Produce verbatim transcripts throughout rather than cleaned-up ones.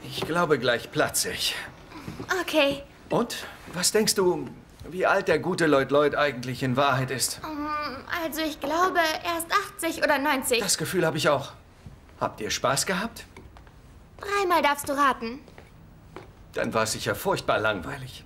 Ich glaube, gleich platze ich. Okay. Und? Was denkst du, wie alt der gute Lloyd Lloyd eigentlich in Wahrheit ist? Also ich glaube, er ist achtzig oder neunzig. Das Gefühl habe ich auch. Habt ihr Spaß gehabt? Dreimal darfst du raten. Dann war es sicher furchtbar langweilig.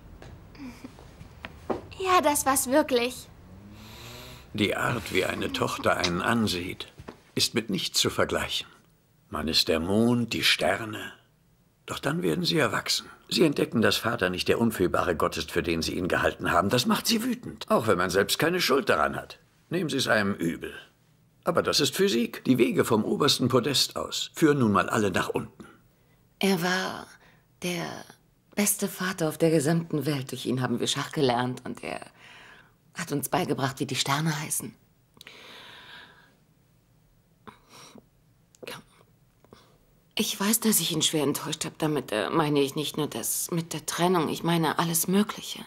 Ja, das war's wirklich. Die Art, wie eine Tochter einen ansieht, ist mit nichts zu vergleichen. Man ist der Mond, die Sterne. Doch dann werden sie erwachsen. Sie entdecken, dass Vater nicht der unfehlbare Gott ist, für den sie ihn gehalten haben. Das macht sie wütend, auch wenn man selbst keine Schuld daran hat. Nehmen Sie es einem übel. Aber das ist Physik. Die Wege vom obersten Podest aus führen nun mal alle nach unten. Er war der beste Vater auf der gesamten Welt. Durch ihn haben wir Schach gelernt und er hat uns beigebracht, wie die Sterne heißen. Ich weiß, dass ich ihn schwer enttäuscht habe. Damit äh, meine ich nicht nur das mit der Trennung. Ich meine alles Mögliche.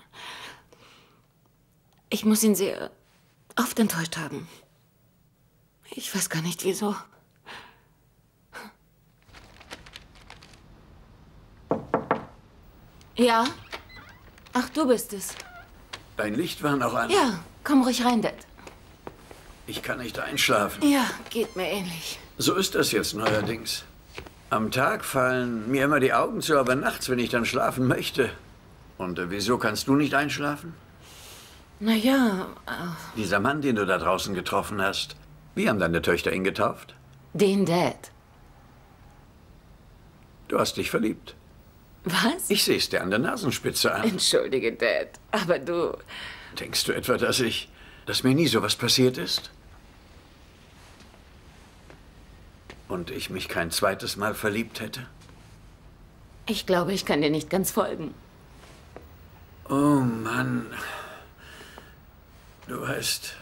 Ich muss ihn sehr oft enttäuscht haben. Ich weiß gar nicht, wieso. Ja? Ach, du bist es. Dein Licht war noch an. Ja, komm ruhig rein, Dad. Ich kann nicht einschlafen. Ja, geht mir ähnlich. So ist das jetzt neuerdings. Am Tag fallen mir immer die Augen zu, aber nachts, wenn ich dann schlafen möchte. Und äh, wieso kannst du nicht einschlafen? Na ja, äh, Dieser Mann, den du da draußen getroffen hast, wie haben deine Töchter ihn getauft? den Dad. Du hast dich verliebt. Was? Ich sehe es dir an der Nasenspitze an. Entschuldige, Dad, aber du... Denkst du etwa, dass ich, dass mir nie sowas passiert ist? Und ich mich kein zweites Mal verliebt hätte? Ich glaube, ich kann dir nicht ganz folgen. Oh Mann. Du weißt...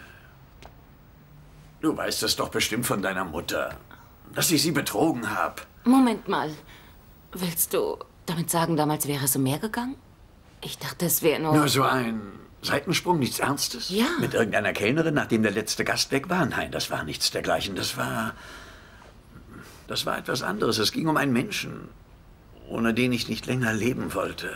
Du weißt es doch bestimmt von deiner Mutter, dass ich sie betrogen habe. Moment mal. Willst du damit sagen, damals wäre es um mehr gegangen? Ich dachte, es wäre nur... Nur so ein Seitensprung, nichts Ernstes? Ja. Mit irgendeiner Kellnerin, nachdem der letzte Gast weg war? Nein, das war nichts dergleichen. Das war... Das war etwas anderes. Es ging um einen Menschen, ohne den ich nicht länger leben wollte.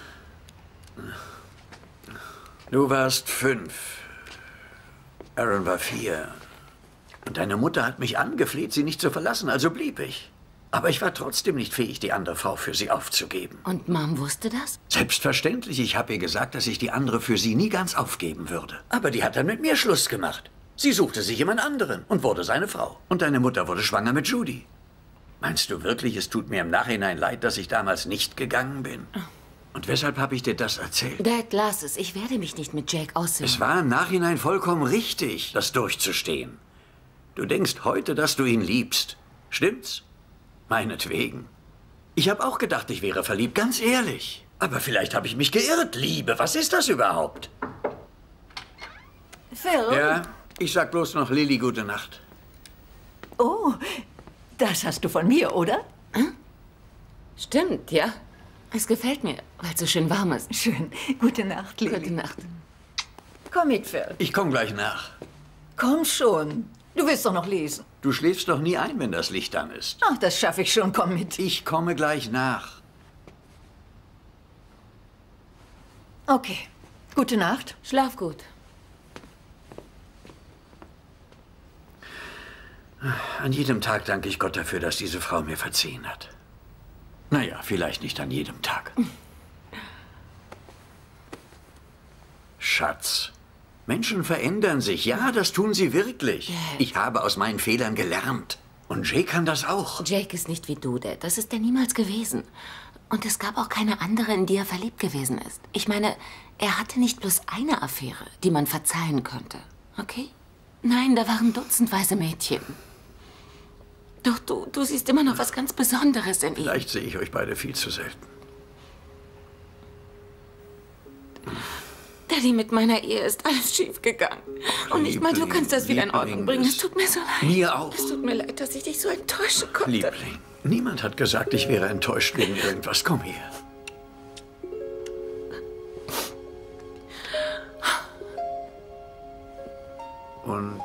Du warst fünf. Aaron war vier. Und deine Mutter hat mich angefleht, sie nicht zu verlassen, also blieb ich. Aber ich war trotzdem nicht fähig, die andere Frau für sie aufzugeben. Und Mom wusste das? Selbstverständlich. Ich habe ihr gesagt, dass ich die andere für sie nie ganz aufgeben würde. Aber die hat dann mit mir Schluss gemacht. Sie suchte sich jemand anderen und wurde seine Frau. Und deine Mutter wurde schwanger mit Judy. Meinst du wirklich, es tut mir im Nachhinein leid, dass ich damals nicht gegangen bin? Und weshalb habe ich dir das erzählt? Dad, lass es. Ich werde mich nicht mit Jake aussehen. Es war im Nachhinein vollkommen richtig, das durchzustehen. Du denkst heute, dass du ihn liebst. Stimmt's? Meinetwegen. Ich habe auch gedacht, ich wäre verliebt, ganz ehrlich. Aber vielleicht habe ich mich geirrt. Liebe, was ist das überhaupt? Phil? Ja, ich sag bloß noch Lilly gute Nacht. Oh, das hast du von mir, oder? Stimmt, ja. Es gefällt mir, weil es so schön warm ist. Schön. Gute Nacht, Lily. Gute Nacht. Komm mit, Phil. Ich komme gleich nach. Komm schon. Du willst doch noch lesen. Du schläfst doch nie ein, wenn das Licht an ist. Ach, das schaffe ich schon. Komm mit. Ich komme gleich nach. Okay. Gute Nacht. Schlaf gut. An jedem Tag danke ich Gott dafür, dass diese Frau mir verziehen hat. Naja, vielleicht nicht an jedem Tag. Schatz, Menschen verändern sich. Ja, das tun sie wirklich. Ich habe aus meinen Fehlern gelernt. Und Jake kann das auch. Jake ist nicht wie du, Dad. Das ist er niemals gewesen. Und es gab auch keine andere, in die er verliebt gewesen ist. Ich meine, er hatte nicht bloß eine Affäre, die man verzeihen könnte. Okay? Nein, da waren dutzendweise Mädchen. Doch du, du siehst immer noch was ganz Besonderes in ihm. Vielleicht sehe ich euch beide viel zu selten. Daddy, mit meiner Ehe ist alles schiefgegangen. Und nicht mal du kannst das wieder in Ordnung bringen. Es tut mir so leid. Mir auch. Es tut mir leid, dass ich dich so enttäuschen konnte. Liebling, niemand hat gesagt, ich wäre enttäuscht wegen irgendwas. Komm her. Und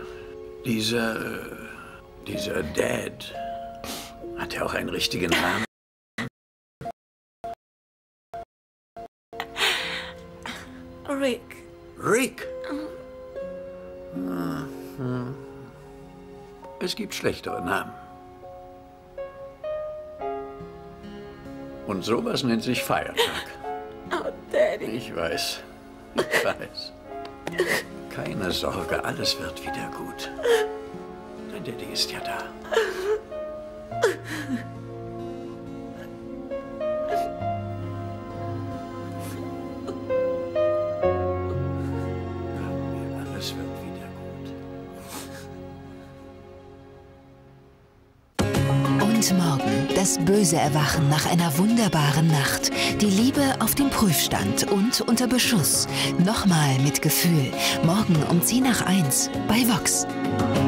dieser, dieser Dad, hat er auch einen richtigen Namen? Rick! Es gibt schlechtere Namen. Und sowas nennt sich Feiertag. Oh, Daddy. Ich weiß. Ich weiß. Keine Sorge, alles wird wieder gut. Dein Daddy ist ja da. Alles wird wieder gut. Und morgen das böse Erwachen nach einer wunderbaren Nacht. Die Liebe auf dem Prüfstand und unter Beschuss. Nochmal mit Gefühl. Morgen um zehn nach eins bei Vox.